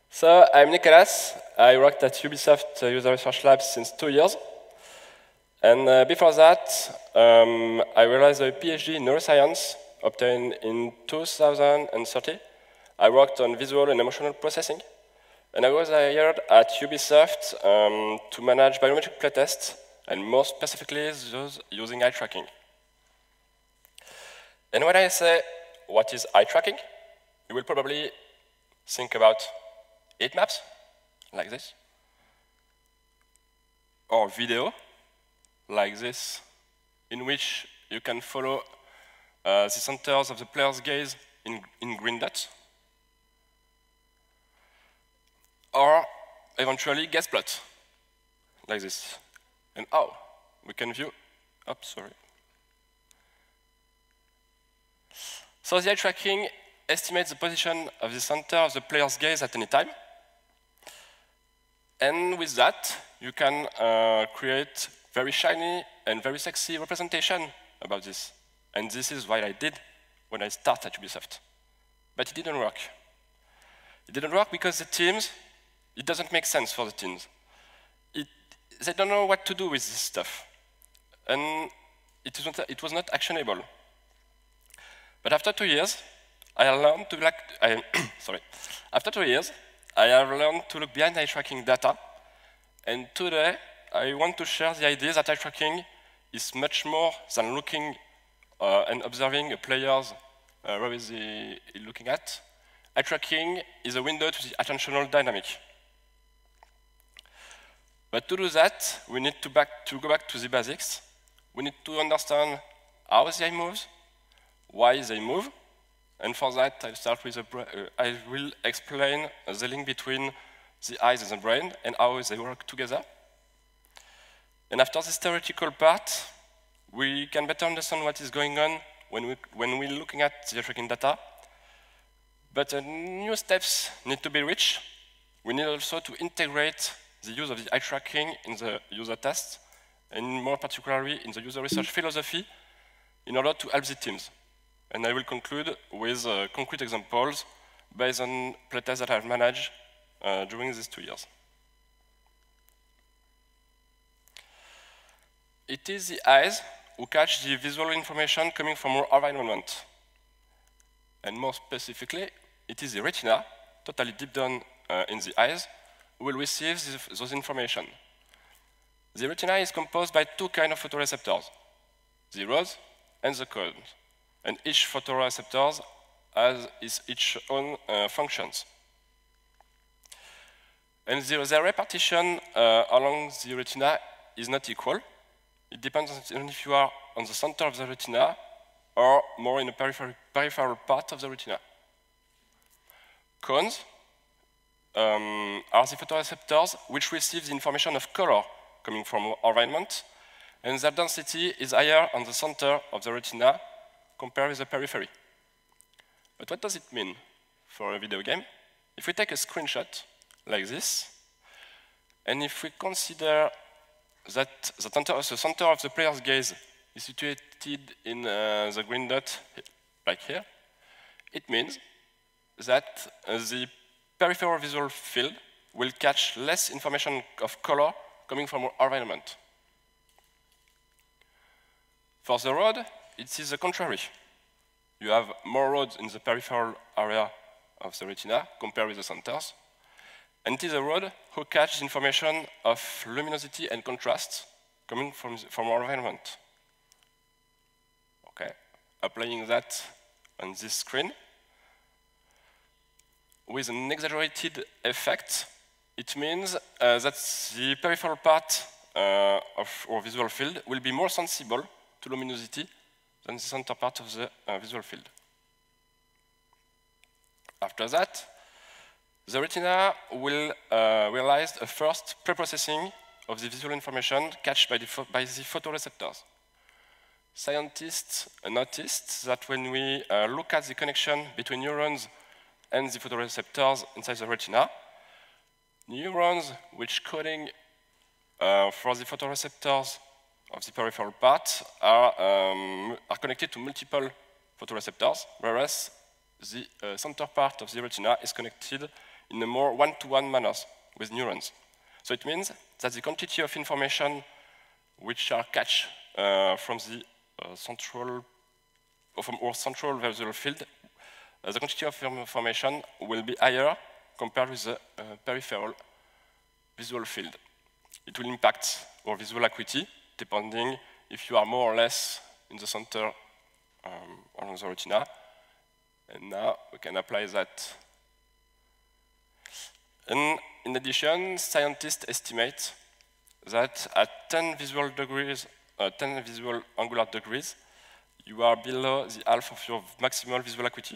So, I'm Nicolas. I worked at Ubisoft User Research Labs since 2 years. And before that, I realized a PhD in neuroscience obtained in 2030. I worked on visual and emotional processing. And I was hired at Ubisoft to manage biometric playtests, and more specifically, those using eye tracking. And when I say, what is eye tracking? You will probably think about heat maps, like this, or video, like this, in which you can follow the centers of the player's gaze in green dots, or eventually gaze plots, like this. And we can view, sorry. So the eye tracking estimates the position of the center of the player's gaze at any time. And with that, you can create very shiny and very sexy representation about this. And this is what I did when I started at Ubisoft. But it didn't work. It didn't work because the teams, it doesn't make sense for the teams. They don't know what to do with this stuff. And it was not actionable. But after 2 years, I learned to After 2 years, I have learned to look behind eye tracking data. And today, I want to share the idea that eye tracking is much more than looking and observing a player's where is he looking at. Eye tracking is a window to the attentional dynamic. But to do that, we need to go back to the basics. We need to understand how the eye moves, why they move, and for that, I will explain the link between the eyes and the brain and how they work together. And after this theoretical part, we can better understand what is going on when we're looking at the eye tracking data. But new steps need to be reached. We need also to integrate the use of the eye tracking in the user tests, and more particularly in the user research philosophy, in order to help the teams. And I will conclude with concrete examples based on playtests that I've managed during these 2 years. It is the eyes who catch the visual information coming from our environment. And more specifically, it is the retina, totally deep down in the eyes, who will receive those information. The retina is composed by 2 kinds of photoreceptors, the rods and the cones. And each photoreceptor has its own functions. And the repartition along the retina is not equal. It depends on if you are on the center of the retina or more in the peripheral part of the retina. Cones are the photoreceptors which receive the information of color coming from our environment, and their density is higher on the center of the retina compared with the periphery. But what does it mean for a video game? If we take a screenshot like this, and if we consider that the center of the player's gaze is situated in the green dot, like here, it means that the peripheral visual field will catch less information of color coming from our environment. For the rod, it is the contrary. You have more rods in the peripheral area of the retina compared with the centers. And it is a rod who catches information of luminosity and contrast coming from our environment. Okay, applying that on this screen. With an exaggerated effect, it means that the peripheral part of our visual field will be more sensible to luminosity than the center part of the visual field. After that, the retina will realize a first preprocessing of the visual information catched by the photoreceptors. Scientists noticed that when we look at the connection between neurons and the photoreceptors inside the retina, neurons which coding for the photoreceptors of the peripheral part are connected to multiple photoreceptors, whereas the center part of the retina is connected in a more one-to-one manner with neurons. So it means that the quantity of information which are catch from the central visual field, the quantity of information will be higher compared with the peripheral visual field. It will impact our visual acuity, depending if you are more or less in the center along the retina. And now we can apply that. And in addition, scientists estimate that at 10 visual angular degrees, you are below the half of your maximal visual acuity.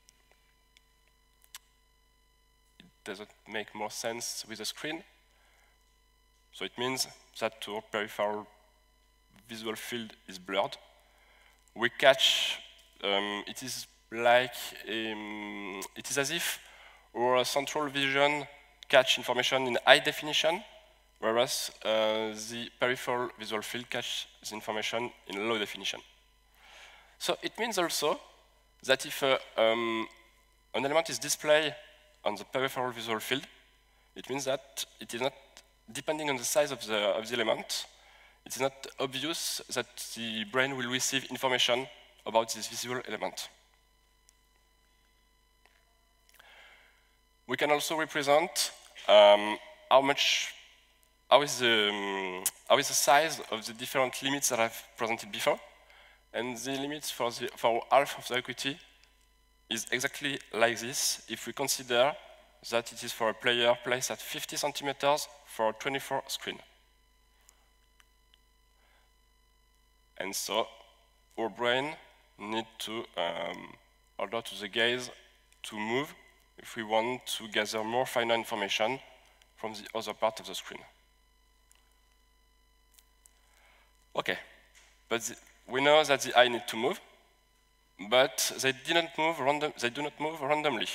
It doesn't make more sense with a screen. So it means that our peripheral visual field is blurred. We catch, it is as if our central vision catch information in high definition, whereas the peripheral visual field catch the information in low definition. So it means also that if an element is displayed on the peripheral visual field, it means that it is not, depending on the size of the element, it is not obvious that the brain will receive information about this visual element. We can also represent how is the size of the different limits that I've presented before. And the limits for half of the acuity is exactly like this if we consider that it is for a player placed at 50 centimeters for a 24 screen. And so our brain needs to order to the gaze to move if we want to gather more finer information from the other part of the screen. Okay, but we know that the eye needs to move, but they do not move randomly.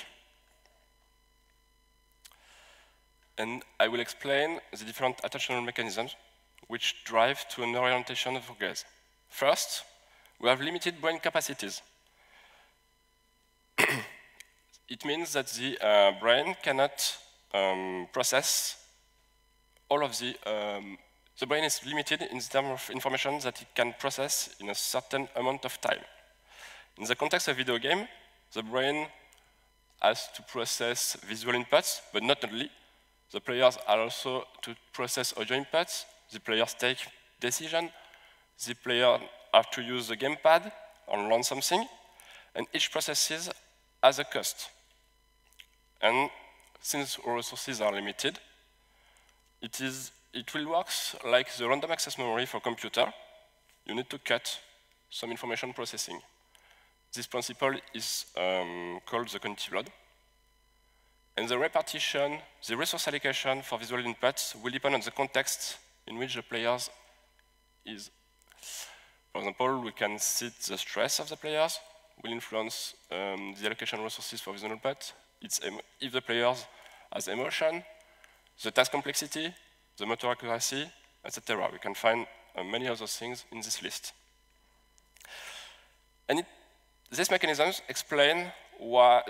And I will explain the different attentional mechanisms which drive to an orientation of our gaze. First, we have limited brain capacities. It means that the brain cannot process all of the brain is limited in terms of information that it can process in a certain amount of time. In the context of video game, the brain has to process visual inputs, but not only. The players are also to process audio inputs. The players take decisions. The player have to use the gamepad or learn something, and each process has a cost. And since our resources are limited, it will work like the random access memory for computer. You need to cut some information processing. This principle is called the cognitive load. And the repartition, the resource allocation for visual inputs will depend on the context in which the players is. For example, we can see the stress of the players will influence the allocation resources for visual input. If the players has emotion, the task complexity, the motor accuracy, etc. We can find many other things in this list. And these mechanisms explain why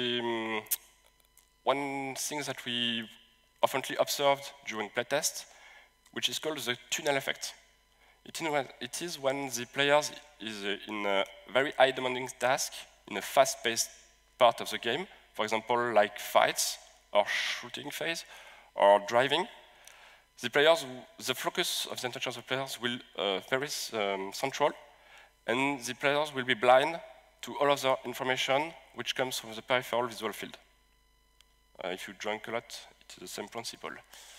one thing that we often observed during playtest, which is called the tunnel effect. It is when the player is in a very high demanding task, in a fast-paced part of the game, for example, like fights or shooting phase or driving. The focus of the attention of the players will very central, and the players will be blind to all other information which comes from the peripheral visual field. If you drink a lot, it's the same principle.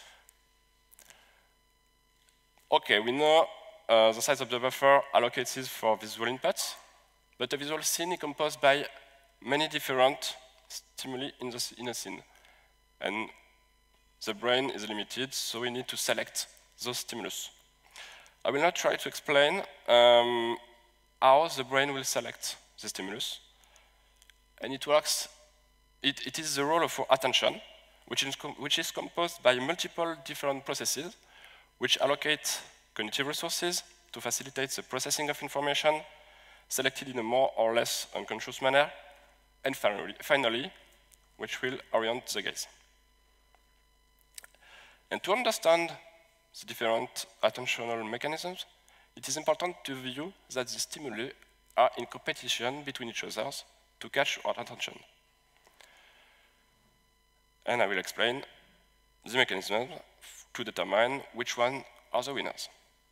Okay, we know the size of the buffer allocated for visual inputs, but a visual scene is composed by many different stimuli in a scene. And the brain is limited, so we need to select those stimulus. I will now try to explain how the brain will select the stimulus. And it works, it is the role of our attention, which is composed by multiple different processes, which allocate cognitive resources to facilitate the processing of information, selected in a more or less unconscious manner, and finally, which will orient the gaze. And to understand the different attentional mechanisms, it is important to view that the stimuli are in competition between each other to catch our attention. And I will explain the mechanism to determine which one are the winners.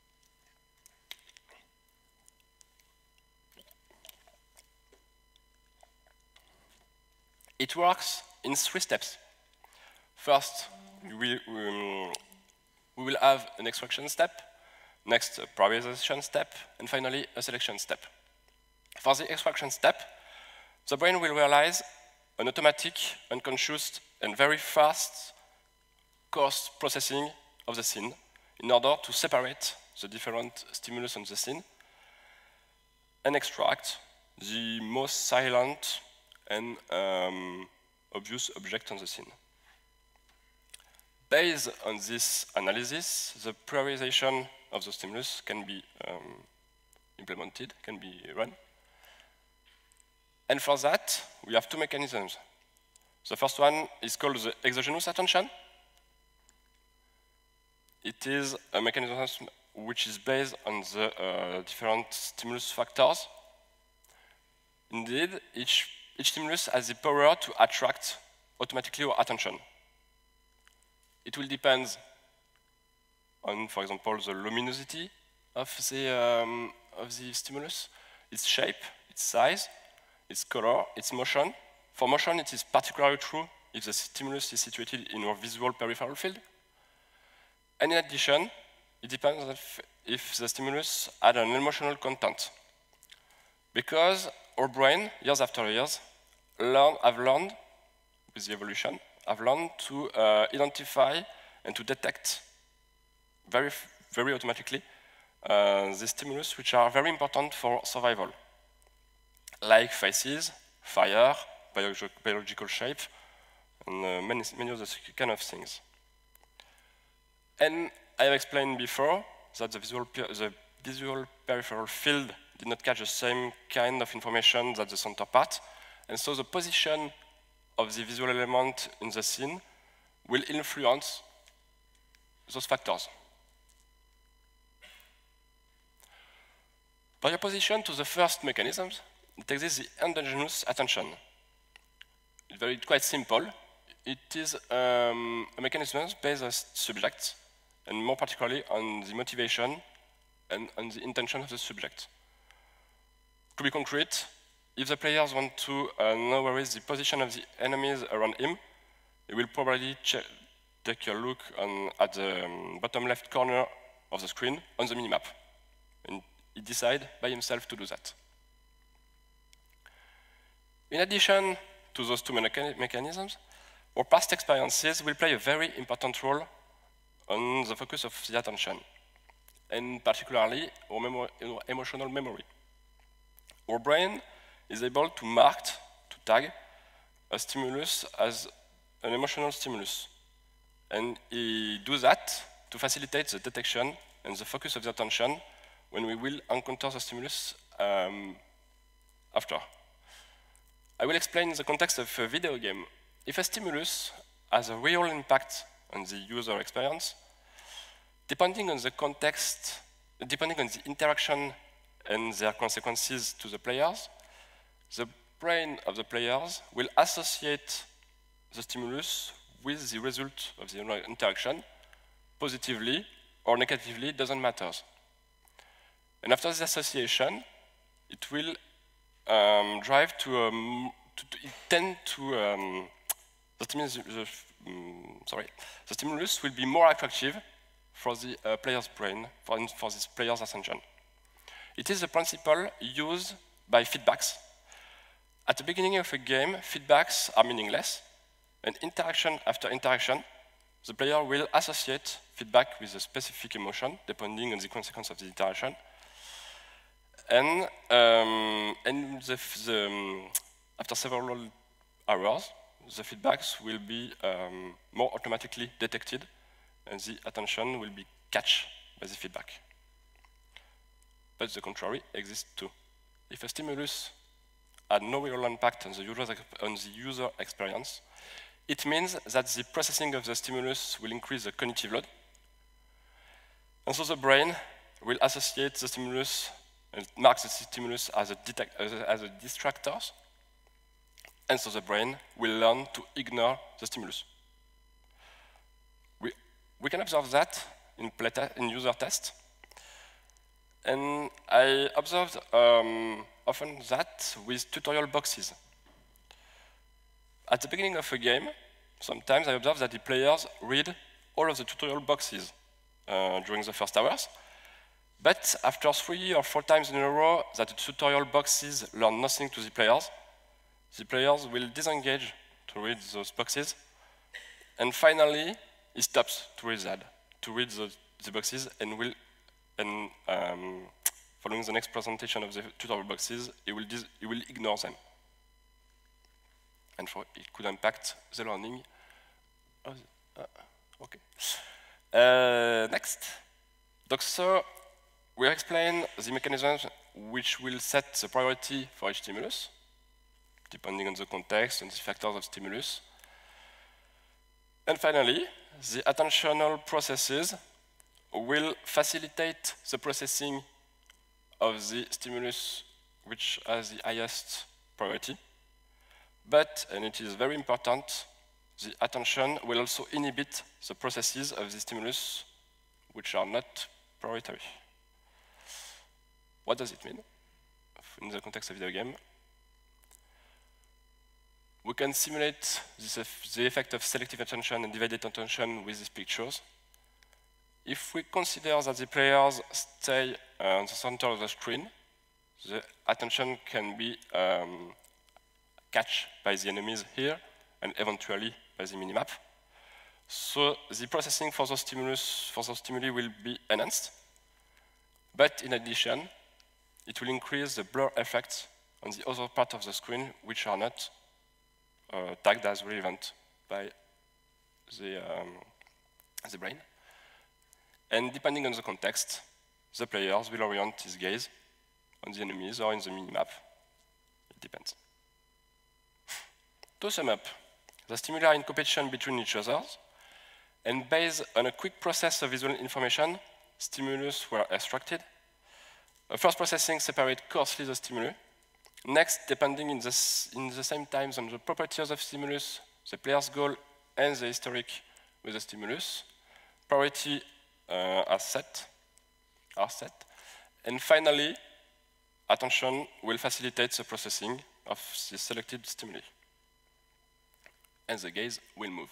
It works in 3 steps. First, we will have an extraction step, next a prioritization step, and finally a selection step. For the extraction step, the brain will realize an automatic, unconscious, and very fast coarse processing of the scene in order to separate the different stimulus on the scene and extract the most silent and obvious object on the scene. Based on this analysis, the prioritization of the stimulus can be implemented, can be run. And for that, we have 2 mechanisms. The first one is called the exogenous attention. It is a mechanism which is based on the different stimulus factors. Indeed, each stimulus has the power to attract automatically our attention. It will depend on, for example, the luminosity of the stimulus, its shape, its size, its color, its motion. For motion, it is particularly true if the stimulus is situated in our visual peripheral field. And in addition, it depends if the stimulus had an emotional content. Because our brain, years after years, have learned, with the evolution, have learned to identify and to detect very automatically the stimulus which are very important for survival, like faces, fire, biological shape, and many other kind of things. And I have explained before that the visual peripheral field did not catch the same kind of information that the center part, and so the position of the visual element in the scene will influence those factors. By opposition to the first mechanisms, it exists the endogenous attention. It's quite simple. It is a mechanism based on subjects, and more particularly on the motivation and on the intention of the subject. To be concrete, if the players want to know where is the position of the enemies around him, he will probably take a look at the bottom left corner of the screen on the minimap. And he decides by himself to do that. In addition to those 2 mechanisms, our past experiences will play a very important role on the focus of the attention, and particularly our emotional memory. Our brain is able to mark, to tag, a stimulus as an emotional stimulus. And he does that to facilitate the detection and the focus of the attention when we will encounter the stimulus after. I will explain in the context of a video game. If a stimulus has a real impact on the user experience, depending on the context, depending on the interaction and their consequences to the players, the brain of the players will associate the stimulus with the result of the interaction, positively or negatively, doesn't matter. And after the association, it will drive to, the stimulus will be more attractive for the player's brain, for this player's attention. It is a principle used by feedbacks. At the beginning of a game, feedbacks are meaningless, and interaction after interaction, the player will associate feedback with a specific emotion, depending on the consequence of the interaction. And after several hours, the feedbacks will be more automatically detected, and the attention will be catched by the feedback. But the contrary exists too. If a stimulus had no real impact on the user experience, It means that the processing of the stimulus will increase the cognitive load. And so the brain will associate the stimulus and mark the stimulus as a distractor. And so the brain will learn to ignore the stimulus. We can observe that in user tests. And I observed often that with tutorial boxes. At the beginning of a game, sometimes I observe that the players read all of the tutorial boxes during the first hours. But after 3 or 4 times in a row that the tutorial boxes learn nothing to the players will disengage to read those boxes. And finally, he stops to read the boxes and following the next presentation of the tutorial boxes, he will ignore them. And it could impact the learning. Next. So we explain the mechanisms which will set the priority for each stimulus, depending on the context and the factors of stimulus. And finally, the attentional processes will facilitate the processing of the stimulus which has the highest priority. But, and it is very important, the attention will also inhibit the processes of the stimulus which are not priority. What does it mean in the context of video game? We can simulate the effect of selective attention and divided attention with these pictures. If we consider that the players stay on the center of the screen, the attention can be catched by the enemies here and eventually by the minimap. So the processing for those stimuli will be enhanced. But in addition, it will increase the blur effects on the other part of the screen which are not tagged as relevant by the brain. And depending on the context, the players will orient his gaze on the enemies or in the minimap. It depends. To sum up, the stimuli are in competition between each other, and based on a quick process of visual information, stimulus were extracted. First processing separates coarsely the stimuli. Next, depending in the same times on the properties of stimulus, the player's goal and the historic with the stimulus, priority are set. And finally, attention will facilitate the processing of the selected stimuli. And the gaze will move.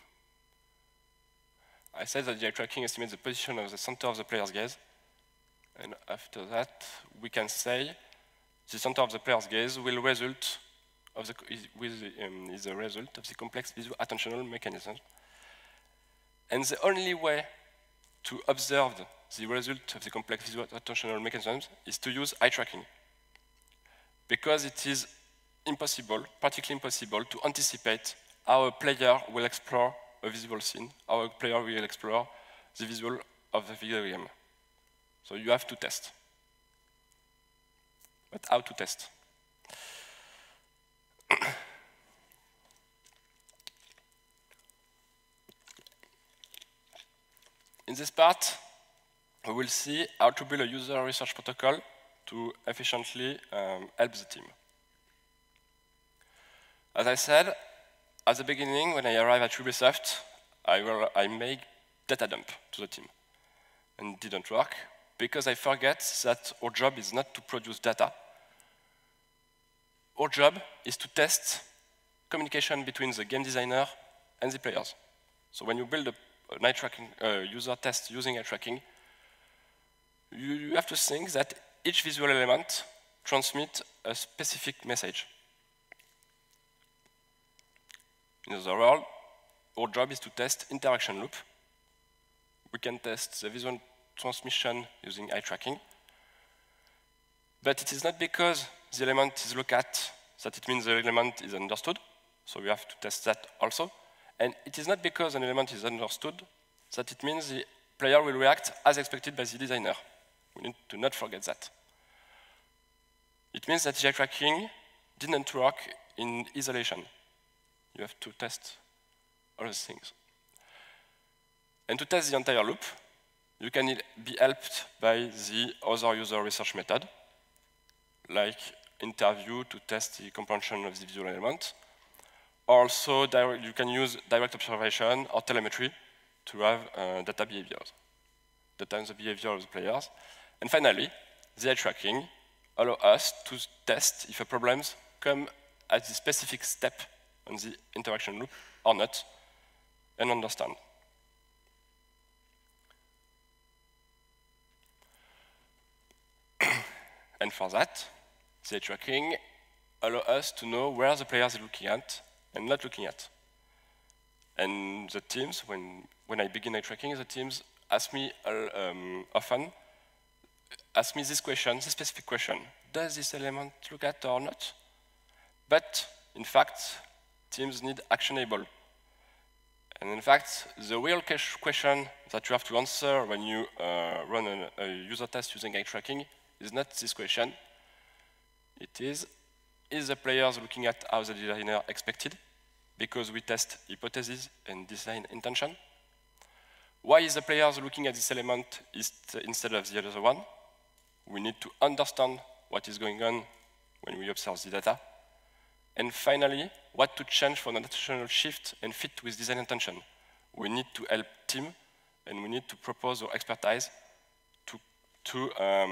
I said that the eye tracking estimates the position of the center of the player's gaze. And after that, we can say the center of the player's gaze will result of is the result of the complex visual attentional mechanism. And the only way to observe the result of the complex visual attentional mechanisms is to use eye tracking. Because it is impossible, practically impossible, to anticipate how a player will explore a visual scene, how a player will explore the visual of the video game. So you have to test. But how to test? In this part, we will see how to build a user research protocol to efficiently help the team. As I said, at the beginning, when I arrived at Ubisoft, I made data dump to the team. And it didn't work, because I forget that our job is not to produce data. Our job is to test communication between the game designer and the players. So when you build an eye tracking user test using eye tracking, you have to think that each visual element transmits a specific message. In other words, our job is to test interaction loop. We can test the visual transmission using eye tracking. But it is not because the element is looked at that it means the element is understood. So we have to test that also. And it is not because an element is understood that it means the player will react as expected by the designer. We need to not forget that. It means that the eye tracking didn't work in isolation. You have to test all those things. And to test the entire loop, you can be helped by the other user research method, like interview to test the comprehension of the visual element. Also, you can use direct observation or telemetry to have data behaviors, data on the behavior of the players. And finally, the eye tracking allows us to test if a problems come at the specific step on the interaction loop or not, and understand. And for that, the eye tracking allows us to know where the players are looking at and not looking at. And the teams, when I begin eye tracking, the teams ask me often, ask me this question, this specific question, does this element look at or not? But in fact, teams need actionable. And in fact, the real question that you have to answer when you run a user test using eye tracking is not this question. It is the players looking at how the designer expected? Because we test hypotheses and design intention. Why is the players looking at this element instead of the other one? We need to understand what is going on when we observe the data. And finally, what to change for an attentional shift and fit with design intention. We need to help team, and we need to propose our expertise to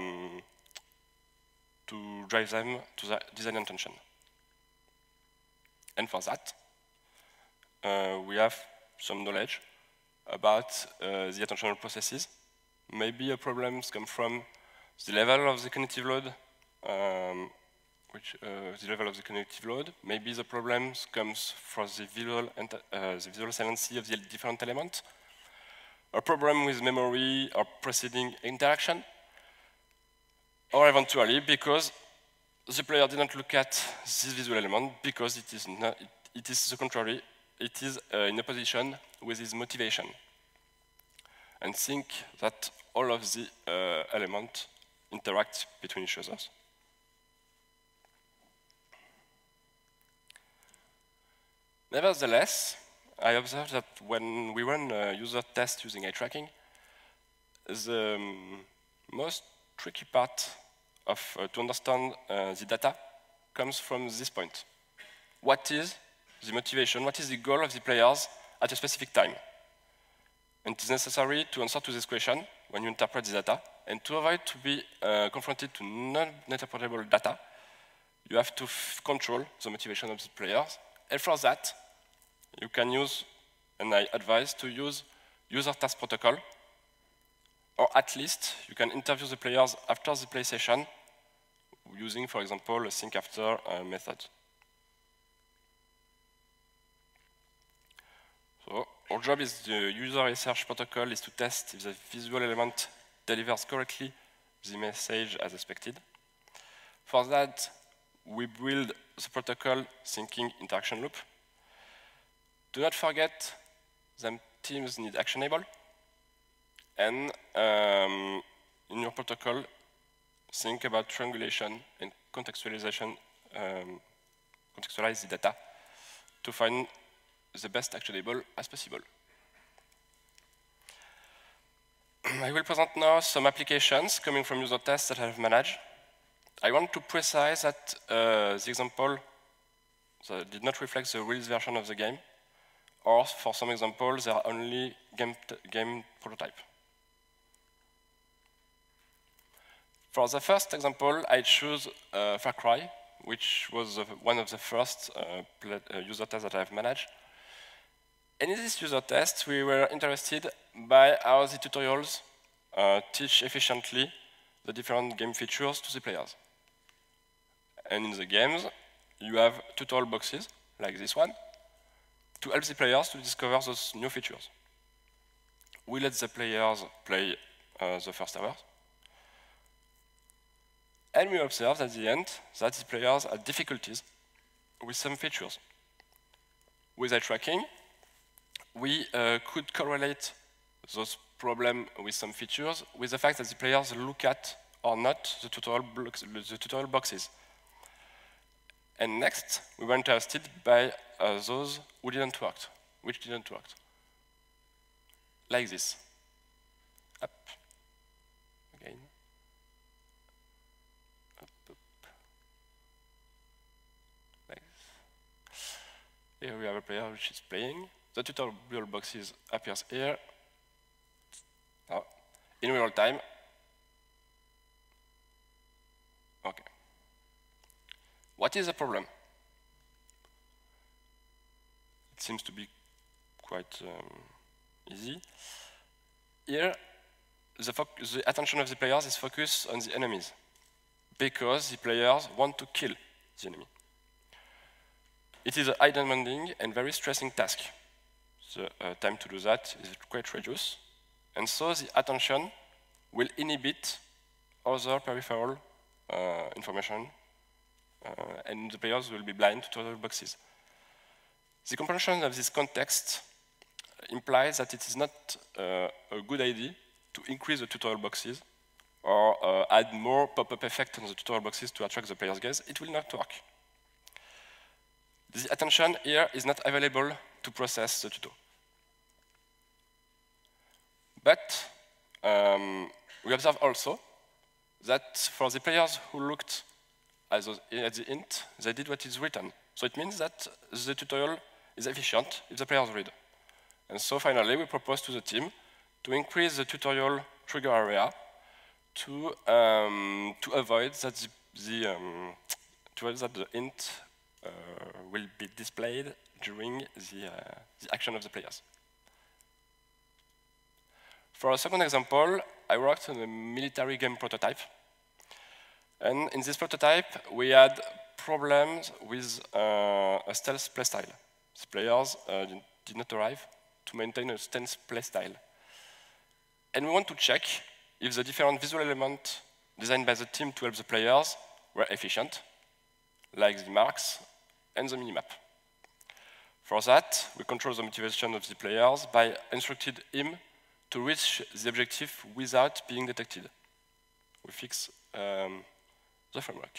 drive them to the design intention. And for that, we have some knowledge about the attentional processes. Maybe problems come from the level of the cognitive load, Maybe the problems comes from the visual saliency of the different elements. A problem with memory or preceding interaction, or eventually because the player didn't look at this visual element because it is the contrary. It is in opposition with his motivation. And think that all of the elements interact between each other. Nevertheless, I observed that when we run a user test using eye tracking, the most tricky part of to understand the data comes from this point. What is the motivation? What is the goal of the players at a specific time? And it is necessary to answer to this question when you interpret the data, and to avoid to be confronted to non-interpretable data, you have to control the motivation of the players. And for that, you can use, and I advise to use, user task protocol, or at least you can interview the players after the play session using, for example, a think after method. So our job is the user research protocol is to test if the visual element delivers correctly the message as expected. For that, we build the protocol thinking interaction loop. Do not forget that teams need actionable. And in your protocol, think about triangulation and contextualization, contextualize the data to find the best actionable as possible. I will present now some applications coming from user tests that I have managed. I want to precise that the example did not reflect the real version of the game, or for some examples, they are only game prototype. For the first example, I choose Far Cry, which was one of the first user tests that I have managed. And in this user test, we were interested by how the tutorials teach efficiently the different game features to the players. And in the games, you have tutorial boxes, like this one, to help the players to discover those new features. We let the players play the first hours. And we observed at the end that the players had difficulties with some features. With eye tracking, we could correlate those problems with some features with the fact that the players look at or not the tutorial boxes. And next, we were interested by those who didn't work. which didn't work. Like this. Up. Again. Up, up. Like this. Here we have a player which is playing. The tutorial boxes appears here. Now, in real time. Okay. What is the problem? It seems to be quite easy. Here, the attention of the players is focused on the enemies because the players want to kill the enemy. It is a high demanding and very stressing task. The time to do that is quite reduced, and so the attention will inhibit other peripheral information, and the players will be blind to other boxes. The comprehension of this context implies that it is not a good idea to increase the tutorial boxes or add more pop-up effect on the tutorial boxes to attract the player's gaze. It will not work. The attention here is not available to process the tutorial. But we observe also that for the players who looked at the hint, they did what is written. So it means that the tutorial is efficient if the players read. And so finally, we propose to the team to increase the tutorial trigger area to avoid that the hint will be displayed during the action of the players. For a second example, I worked on a military game prototype. And in this prototype, we had problems with a stealth playstyle. The players did not arrive to maintain a stealth playstyle. And we want to check if the different visual elements designed by the team to help the players were efficient, like the marks and the minimap. For that, we control the motivation of the players by instructing him to reach the objective without being detected. We fix the framework.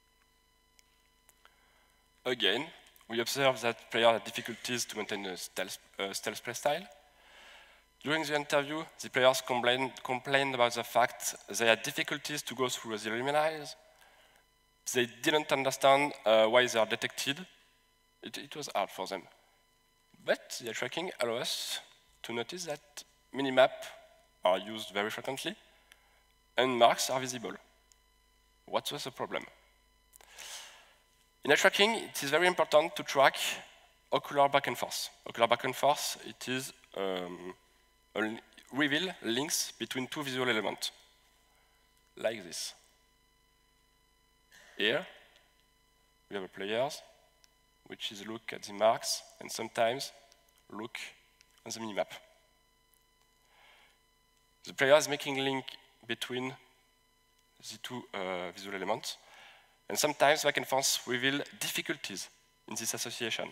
Again, we observe that players had difficulties to maintain a stealth playstyle. During the interview, the players complained about the fact they had difficulties to go through the liminals. They didn't understand why they are detected. It was hard for them. But the tracking allows us to notice that minimap are used very frequently and marks are visible. What was the problem? In eye tracking, it is very important to track ocular back and forth. Ocular back and forth, it is reveal links between two visual elements, like this. Here, we have a players, which is look at the marks and sometimes look on the minimap. The player is making link between the two visual elements, and sometimes back and forth reveal difficulties in this association.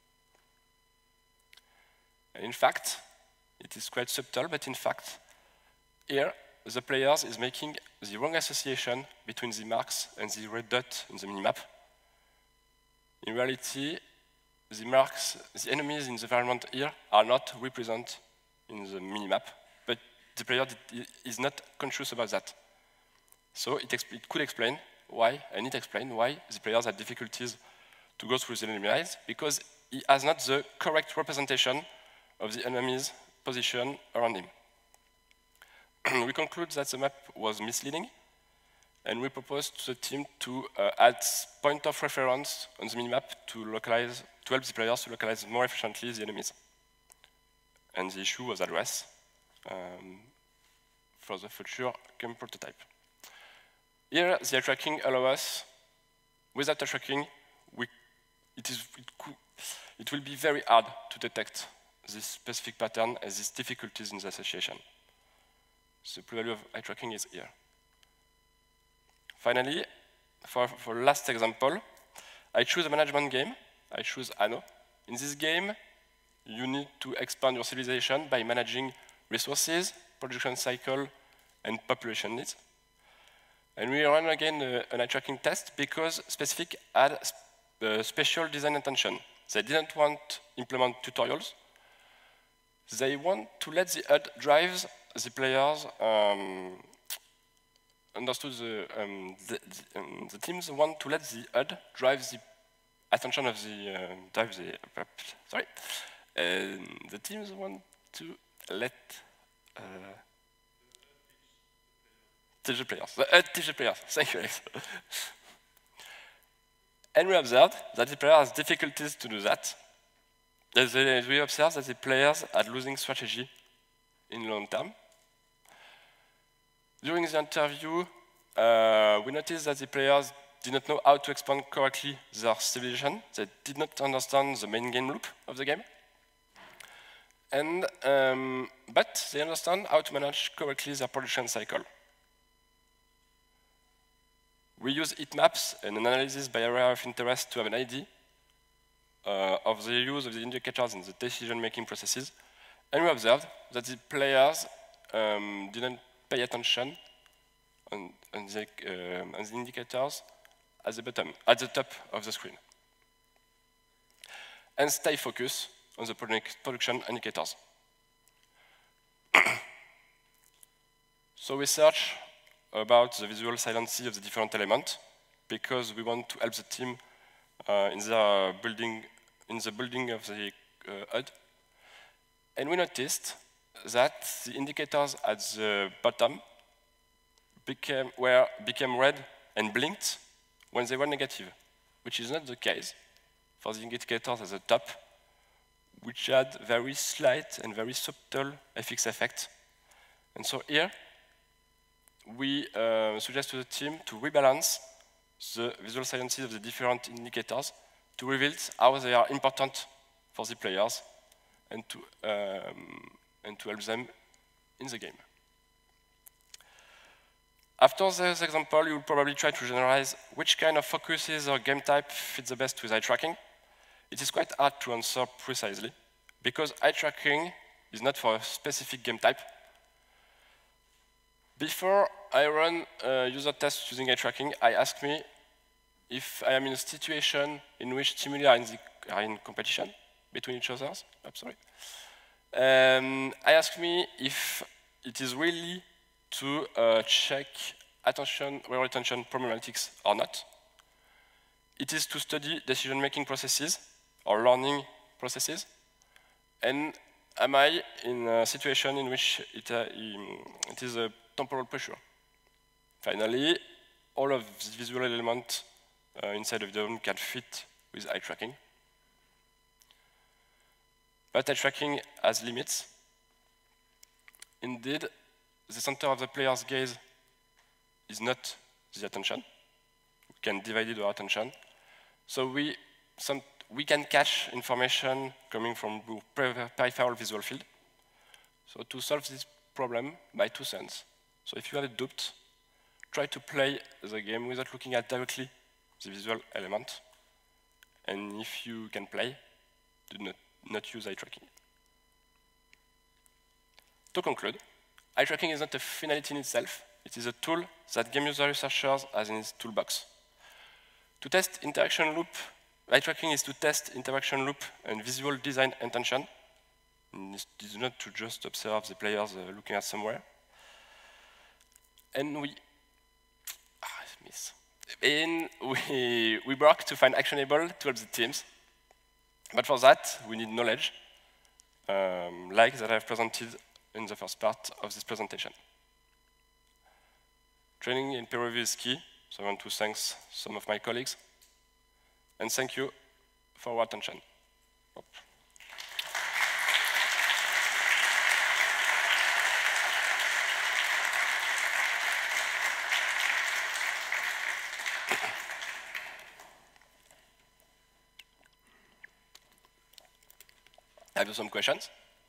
And in fact, it is quite subtle, but in fact, here, the player is making the wrong association between the marks and the red dot in the minimap. In reality, the marks, the enemies in the environment here are not represented in the minimap, but the player is not conscious about that. So it could explain why, and it explains why the players had difficulties to go through the enemies, because he has not the correct representation of the enemy's position around him. We conclude that the map was misleading, and we proposed to the team to add point of reference on the minimap to help the players to localize more efficiently the enemies. And the issue was addressed for the future game prototype. Here, the eye tracking allows us, without eye tracking, it will be very hard to detect this specific pattern and these difficulties in the association. The value of eye tracking is here. Finally, for last example, I choose a management game. I choose Anno. In this game, you need to expand your civilization by managing resources, production cycle, and population needs. And we run again an eye tracking test because Specific had special design intention. They didn't want to implement tutorials, They want to let the HUD drive the players. Understood the teams want to let the HUD drive the attention of the sorry. The teams want to let teach the players. The HUD teach the players. Thank you, Alex. And we observed that the player has difficulties to do that. We observed that the players are losing strategy in long term. During the interview, we noticed that the players did not know how to expand correctly their civilization. They did not understand the main game loop of the game. And, but they understand how to manage correctly their production cycle. We use heat maps and analysis by area of interest to have an idea of the use of the indicators in the decision-making processes. And we observed that the players didn't pay attention on the indicators at the bottom, at the top of the screen, and stay focused on the production indicators. So we search about the visual saliency of the different elements because we want to help the team in the building of the HUD. And we noticed that the indicators at the bottom became red and blinked when they were negative, which is not the case for the indicators at the top, which had very slight and very subtle FX effect. And so here, we suggest to the team to rebalance the visual sciences of the different indicators to reveal how they are important for the players and to help them in the game. After this example, you will probably try to generalize which kind of focuses or game type fits the best with eye tracking. It is quite hard to answer precisely because eye tracking is not for a specific game type. Before I run user tests using eye tracking, I ask me if I am in a situation in which stimuli are in competition between each other. I ask me if it is really to check real attention problematics or not. It is to study decision-making processes or learning processes. And am I in a situation in which it is a temporal pressure? Finally, all of these visual elements inside of the DOM can fit with eye tracking. But eye tracking has limits. Indeed, the center of the player's gaze is not the attention. We can divide our attention. So we can catch information coming from peripheral visual field. So to solve this problem by 2 cents. So if you have a doubt, try to play the game without looking at directly the visual element. And if you can play, do not use eye tracking. To conclude, eye tracking is not a finality in itself. It is a tool that game user researchers has in his toolbox. To test interaction loop, eye tracking is to test interaction loop and visual design intention. It is not to just observe the players looking at somewhere. And we work to find actionable to help the teams. But for that, we need knowledge, like that I've presented in the first part of this presentation. Training in peer review is key, so I want to thank some of my colleagues. And thank you for your attention. Have you some questions?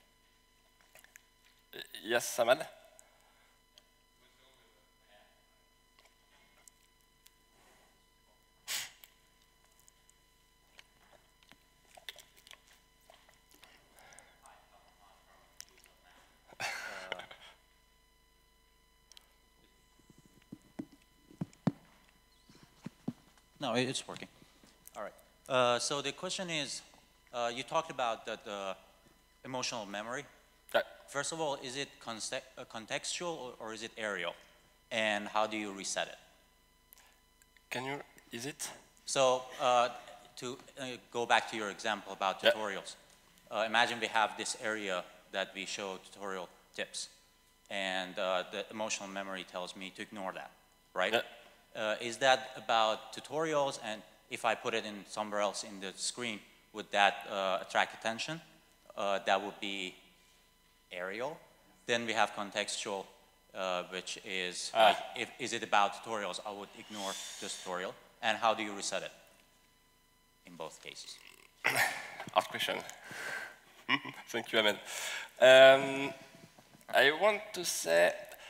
Yes, Samad? No, it's working. All right. So the question is, you talked about the emotional memory first of all, is it contextual or is it aerial? And how do you reset it? Is it? So to go back to your example about tutorials, imagine we have this area that we show tutorial tips, and the emotional memory tells me to ignore that, right? Yeah. Is that about tutorials, and if I put it in somewhere else in the screen, would that attract attention? That would be aerial. Then we have contextual, which is, like, is it about tutorials? I would ignore this tutorial. And how do you reset it in both cases? Hard question. Thank you, Ahmed. I want to say,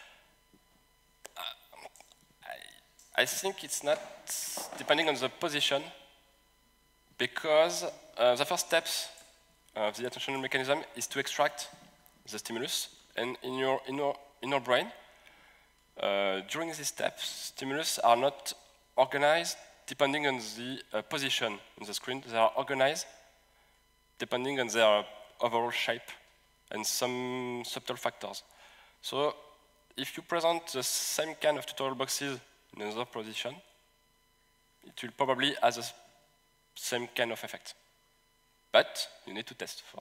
I think it's not depending on the position, because the first steps of the attentional mechanism is to extract the stimulus, and in your brain, during these steps, stimulus are not organized depending on the position on the screen. They are organized depending on their overall shape and some subtle factors. So if you present the same kind of tutorial boxes in another position, it will probably have the same kind of effect. But you need to test for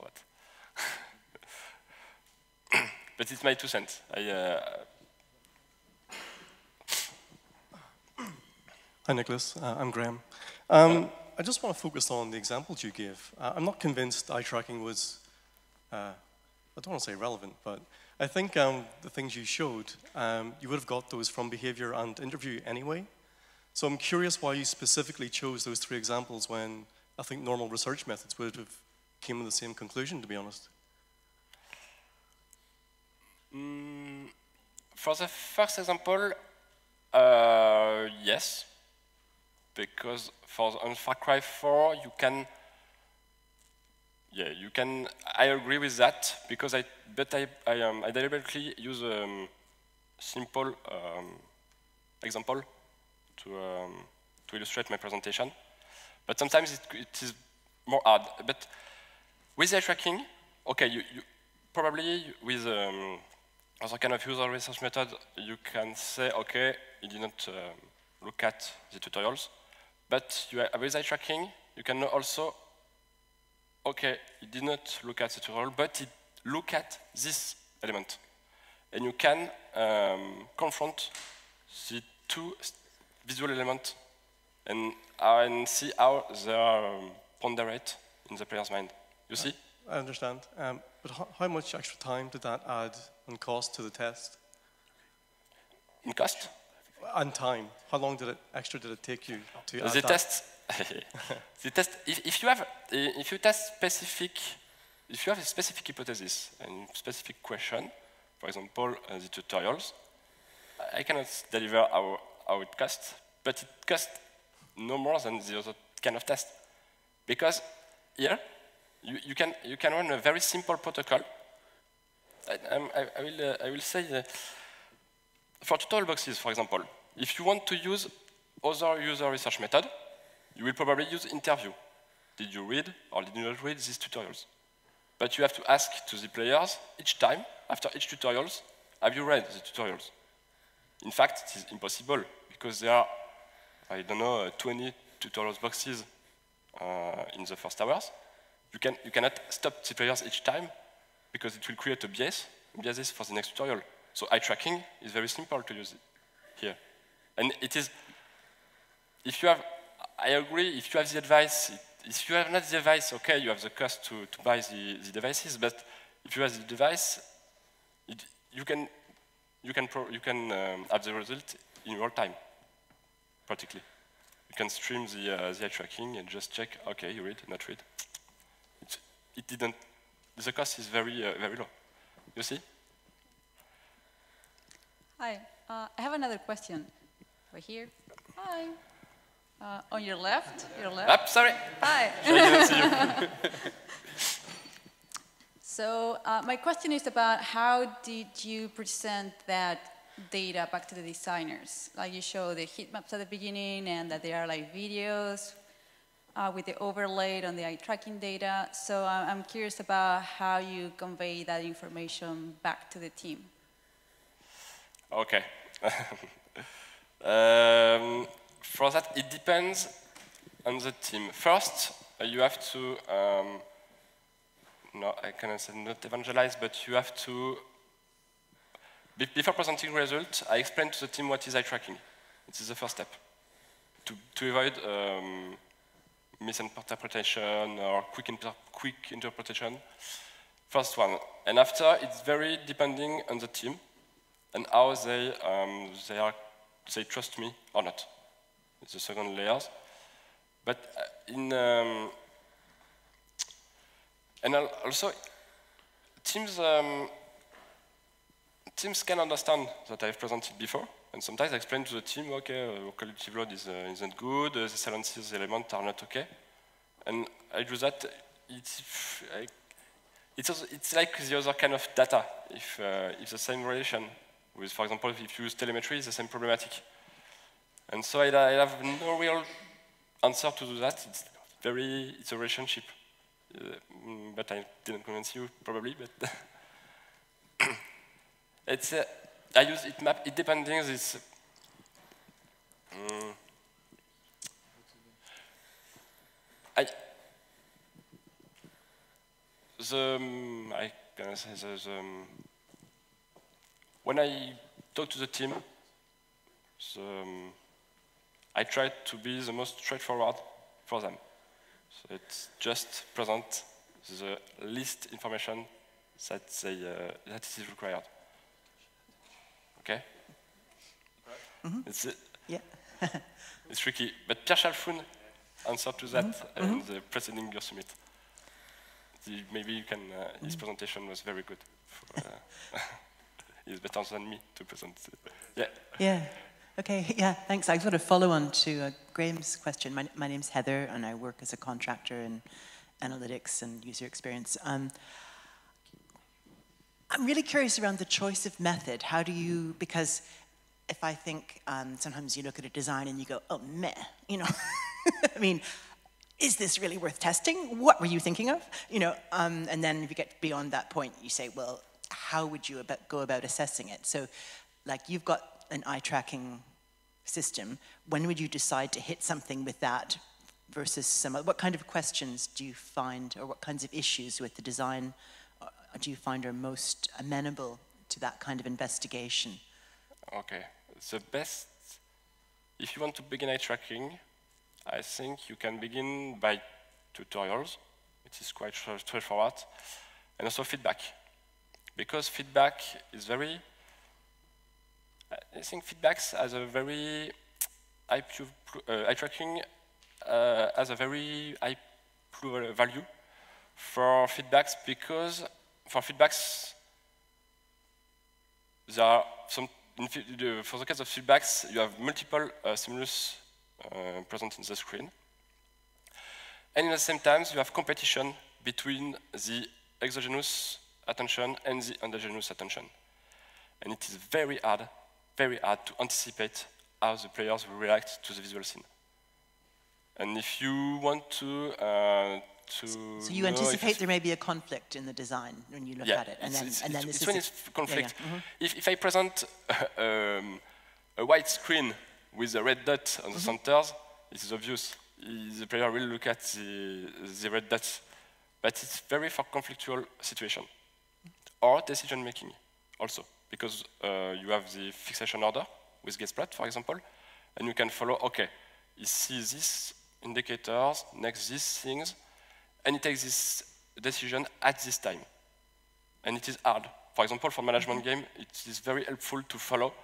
that. But it's my 2 cents. Hi, Nicholas. I'm Graham. I just want to focus on the examples you gave. I'm not convinced eye tracking was, I don't want to say relevant, but I think the things you showed, you would have got those from behavior and interview anyway. So I'm curious why you specifically chose those 3 examples when I think normal research methods would have came to the same conclusion, to be honest. For the first example, yes. Because on Far Cry 4, you can, I agree with that, because I deliberately use a simple example to illustrate my presentation. But sometimes it is more hard. But with eye tracking, okay, you probably with other kind of user research method, you can say, okay, you did not look at the tutorials. But with eye tracking, you can also, okay, it did not look at the tutorial, but it look at this element. And you can confront the 2 visual elements and see how they are ponderate in the player's mind. You see? I understand. But how much extra time did that add on cost to the test? In cost? And time. How long did it take you to add the that? test? The test. If you have a specific hypothesis and specific question, for example, the tutorials, I cannot deliver how it costs, but it costs no more than the other kind of test, because here you can run a very simple protocol. I will say. For tutorial boxes, for example, if you want to use other user research method, you will probably use interview. Did you read or did you not read these tutorials? But you have to ask to the players each time, after each tutorials, have you read the tutorials? In fact, it is impossible, because there are, I don't know, 20 tutorials boxes in the first hours. You cannot stop the players each time, because it will create a bias for the next tutorial. So eye tracking is very simple to use it here. And it is, if you have, I agree, if you have the device, if you have not the device, okay, you have the cost to buy the devices, but if you have the device, you can have the result in real time, practically. You can stream the eye tracking and just check, okay, you read, not read. It didn't, the cost is very, very low. You see? Hi, I have another question. Right here. Hi. On your left. Sorry. Hi. I didn't see you. So my question is about how did you present that data back to the designers? Like you show the heat maps at the beginning and that they are like videos. with the overlay on the eye tracking data. So I'm curious about how you convey that information back to the team. Okay. For that, it depends on the team. First, you have to, no, I cannot say not evangelize, but you have to, before presenting results, I explain to the team what is eye tracking. It is the first step to avoid misinterpretation or quick interpretation. First one. And after, it's very depending on the team and how they trust me or not. It's the second layers. But and also teams can understand that I've presented before, and sometimes I explain to the team, okay, collective load isn't good, the silences elements are not okay, and I do that. It's like the other kind of data. If the same relation with, for example, if you use telemetry, it's the same problematic, and so I have no real answer to do that. It's a relationship, but I didn't convince you probably, but. It's I use it map. It depending this. I can say when I talk to the team, I try to be the most straightforward for them. So it's just present the least information that is required. Okay? It's it's tricky, but Pierre Chalfoun answered to that in the preceding Your Summit. Maybe you can. His presentation was very good. He's better than me to present. Yeah. Yeah. Okay. Yeah. Thanks. I've got a follow-on to Graham's question. My name's Heather, and I work as a contractor in analytics and user experience. I'm really curious around the choice of method. How do you, because if I think, sometimes you look at a design and you go, oh, meh, you know. I mean, is this really worth testing? What were you thinking of? You know, and then if you get beyond that point, you say, well, how would you go about assessing it? So, like, you've got an eye tracking system. When would you decide to hit something with that versus some other? What kind of questions do you find, or what kinds of issues with the design do you find are most amenable to that kind of investigation? Okay, the best, if you want to begin eye tracking, I think you can begin by tutorials, which is quite straightforward, and also feedback. Because feedback is very, I think feedbacks has a very, eye tracking has a very high value for feedbacks, because for feedbacks, there are some, for the case of feedbacks, you have multiple stimulus present in the screen. And at the same time, you have competition between the exogenous attention and the endogenous attention. And it is very hard to anticipate how the players will react to the visual scene. And if you want to so you anticipate there may be a conflict in the design when you look at it, and then this is when it's conflict. If I present a white screen with a red dot on the centers, it is obvious. The player will look at the red dots, but it's very for conflictual situation or decision making also, because you have the fixation order with Getsplat, for example, and you can follow. Okay, you see these indicators, next these things. And it takes this decision at this time. And it is hard. For example, for management game, it is very helpful to follow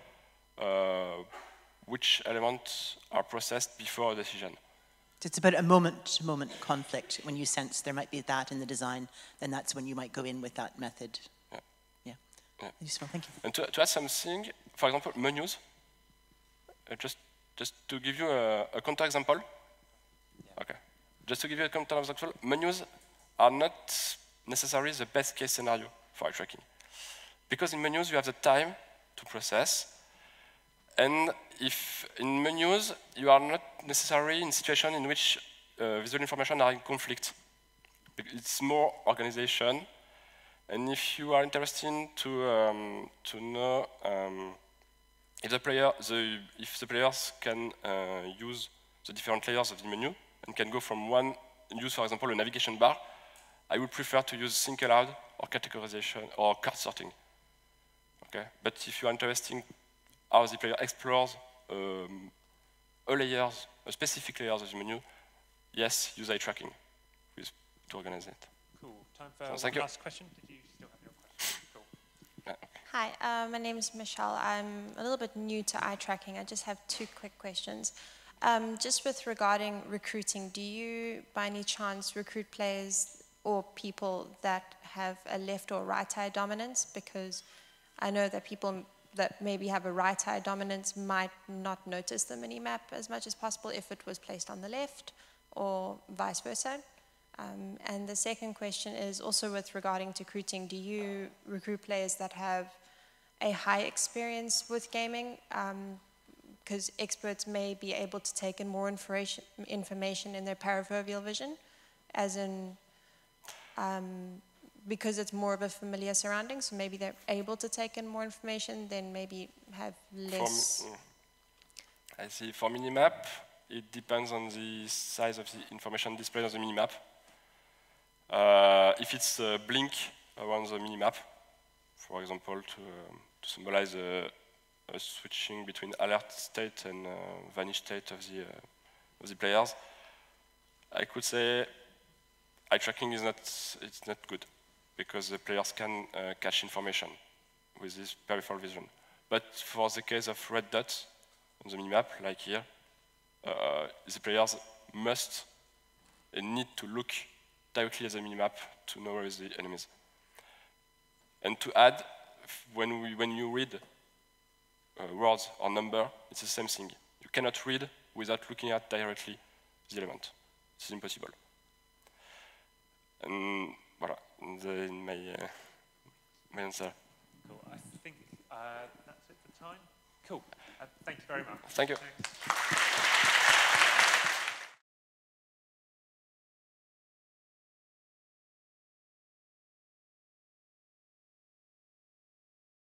which elements are processed before a decision. It's about a moment-to-moment conflict. When you sense there might be that in the design, then that's when you might go in with that method. Yeah. Useful, thank you. And to add something, for example, menus. Just to give you a counterexample. Okay. Just to give you a counterexample, menus are not necessarily the best case scenario for eye tracking. Because in menus you have the time to process, and if in menus you are not necessarily in a situation in which visual information are in conflict. It's more organization, and if you are interested to know if the players can use the different layers of the menu and can go from one, use for example a navigation bar, I would prefer to use think aloud or categorization or card sorting. Okay, but if you are interested in how the player explores a specific layers of the menu, yes, use eye tracking to organize it. Cool. Time for So, one last question. Did you still have your question? Cool. Yeah, okay. Hi, my name is Michelle. I'm a little bit new to eye tracking. I just have 2 quick questions. Just with regarding recruiting, do you by any chance recruit players or people that have a left or right eye dominance? Because I know that people that maybe have a right eye dominance might not notice the mini-map as much as possible if it was placed on the left or vice versa. And the second question is also with regarding to recruiting, do you recruit players that have a high experience with gaming? Because experts may be able to take in more information in their paraverbial vision, as in, because it's more of a familiar surrounding, so maybe they're able to take in more information, then maybe have less. I see. For minimap, it depends on the size of the information displayed on the minimap. If it's a blink around the minimap, for example, to symbolize a switching between alert state and vanish state of the players, I could say eye tracking is not good because the players can cache information with this peripheral vision. But for the case of red dots on the minimap, like here, the players must and need to look directly at the minimap to know where is the enemies. And to add, when you read words or number, it's the same thing. You cannot read without looking at directly the element. It's impossible. And voilà, my answer. Cool. I think that's it for time. Cool. Thank you very much. Thank you. Thanks.